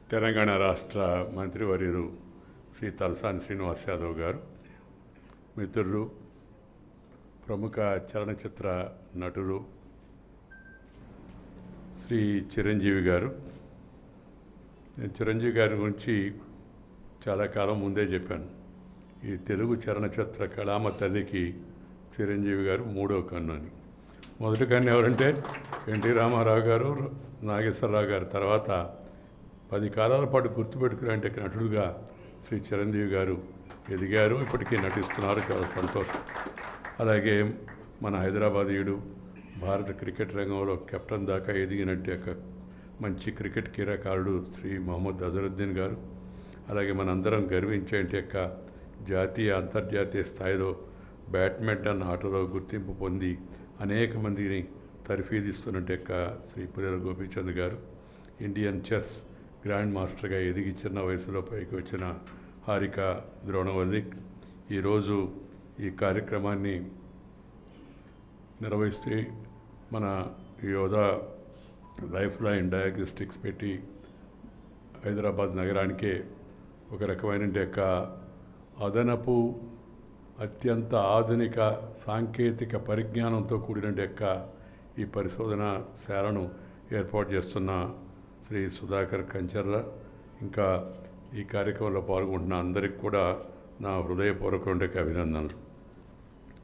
తెలంగాణ రాష్ట్ర మంత్రివర్యులు శ్రీ తలసాని శ్రీనివాస్ యాదవ్ గారు, మిత్రులు, ప్రముఖ చలనచిత్ర నటులు శ్రీ చిరంజీవి గారు. నేను చిరంజీవి గారి గురించి చాలా కాలం ముందే చెప్పాను. ఈ తెలుగు చలనచిత్ర కళామ తల్లికి చిరంజీవి గారు మూడో కన్ను అని. మొదటి కన్ను ఎవరంటే ఎన్టీ రామారావు గారు, నాగేశ్వరరావు గారు. తర్వాత 10 కాలాల పాటు గుర్తుపెట్టుకునే నటుడుగా శ్రీ చిరంజీవి గారు ఎదిగారు. ఇప్పటికీ నటిస్తున్నారు. చాలా సంతోషం. అలాగే మన హైదరాబాదీయుడు, భారత క్రికెట్ రంగంలో కెప్టెన్ దాకా ఎదిగినట్టు మంచి క్రికెట్ క్రీడాకారుడు శ్రీ మొహమ్మద్ అజరుద్దీన్ గారు. అలాగే మనందరం గర్వించే జాతీయ అంతర్జాతీయ స్థాయిలో బ్యాడ్మింటన్ ఆటలో గుర్తింపు పొంది అనేక మందిని తర్ఫీదిస్తున్నట్టు శ్రీ పుల్లెల గోపీచంద్ గారు. ఇండియన్ చెస్ గ్రాండ్ మాస్టర్గా ఎదిగి చిన్న వయసులో పైకి వచ్చిన హారిక ద్రోణవల్లి ఈరోజు ఈ కార్యక్రమాన్ని నిర్వహిస్తే మన యోధా లైఫ్ లైన్ డయాగ్నోస్టిక్స్ పెట్టి హైదరాబాద్ నగరానికే ఒక రకమైన అదనపు అత్యంత ఆధునిక సాంకేతిక పరిజ్ఞానంతో కూడిన ఈ పరిశోధన శాలను ఏర్పాటు చేస్తున్న శ్రీ సుధాకర్ కంచర్ల, ఇంకా ఈ కార్యక్రమంలో పాల్గొంటున్న అందరికి కూడా నా హృదయపూర్వక అభినందనలు.